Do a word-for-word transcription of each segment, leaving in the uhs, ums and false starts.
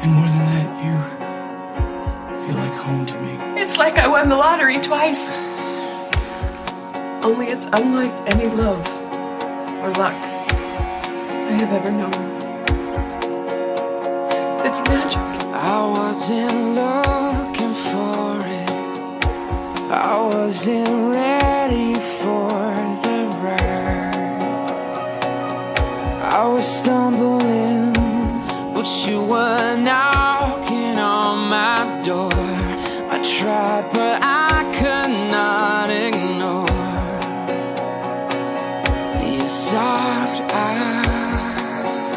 And more than that, you feel like home to me. It's like I won the lottery twice. Only it's unlike any love or luck I have ever known. It's magic. I wasn't looking for it. I wasn't ready for the ride. I was stumbling, but you were knocking on my door. I tried, but I could not ignore your soft eyes.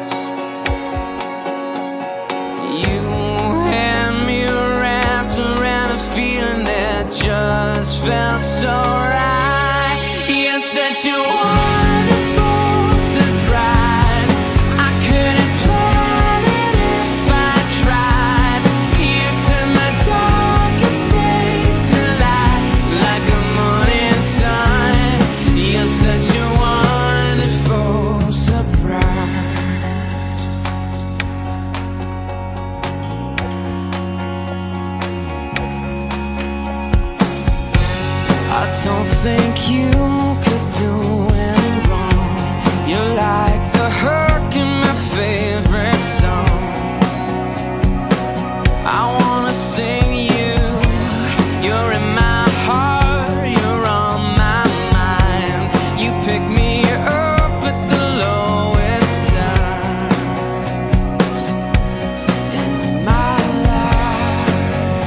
You had me wrapped around a feeling that just felt so right. You said you wonderful surprise. I couldn't plan it if I tried. You turned my darkest days to light, like a morning sun. You're such a wonderful surprise. I don't think you could do any wrong. You're like the hook in my favorite song. I wanna sing you. You're in my heart, you're on my mind. You pick me up at the lowest time in my life.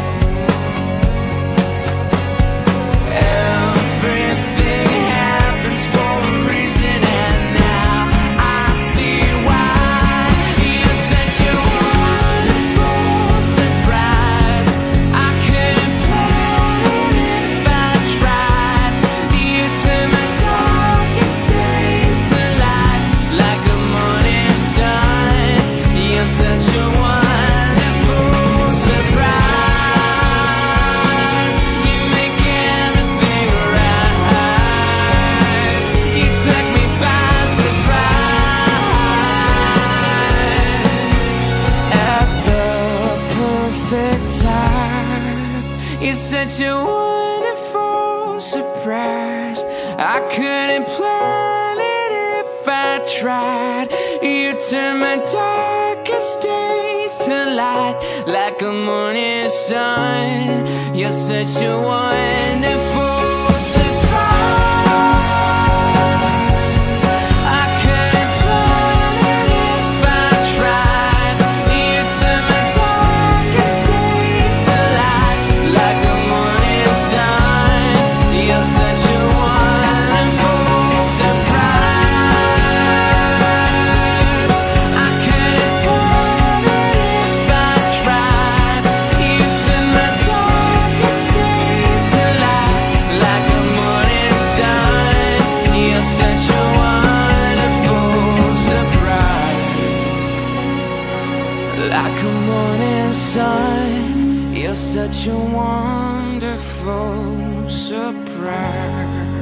Everything happens for a reason, and now I see why. You're such a wonderful surprise. I couldn't plan it if I tried. You turn my darkest days to light, like a morning sun. You're such a wonderful surprise. You make everything right. You took me by surprise at the perfect time. You're such a wonderful surprise. I couldn't plan it if I tried. You turn my darkest days to light, like a morning sun. You're such a wonderful surprise. I couldn't plan it if I tried. You turn my darkest days to light, like a morning sun. You're such a wonderful surprise. I couldn't plan it if I tried. You turn my darkest days to light, like a morning sun. You're such a wonderful surprise. Like a morning sun, you're such a wonderful surprise.